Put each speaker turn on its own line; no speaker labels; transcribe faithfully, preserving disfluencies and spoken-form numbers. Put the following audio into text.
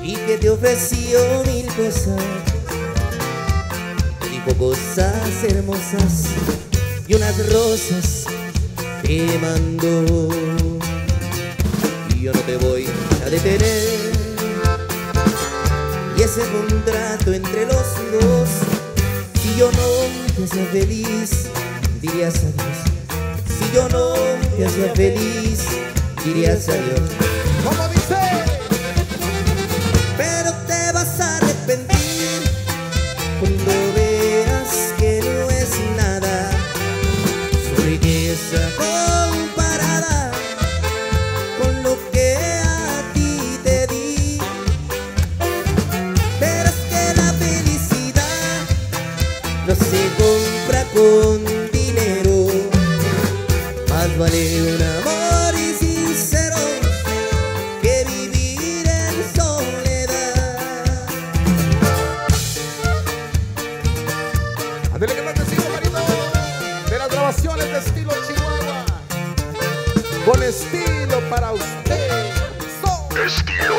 y que te ofreció mil cosas. Te dijo cosas hermosas y unas rosas te mandó. Y yo no te voy a detener, y ese contrato entre los dos, si yo no te hacía feliz, dirías adiós. Si yo no te hacía feliz, dirías adiós.
¿Cómo dice?
Pero te vas a arrepentir cuando veas que no es nada su riqueza comparada con lo que a ti te di. Pero es que la felicidad no se compra con dinero, más vale un amor y sincero que vivir en soledad.
Ándale que más te sigo, marido, de las grabaciones de estilo Chihuahua, con estilo para usted. So.
Estilo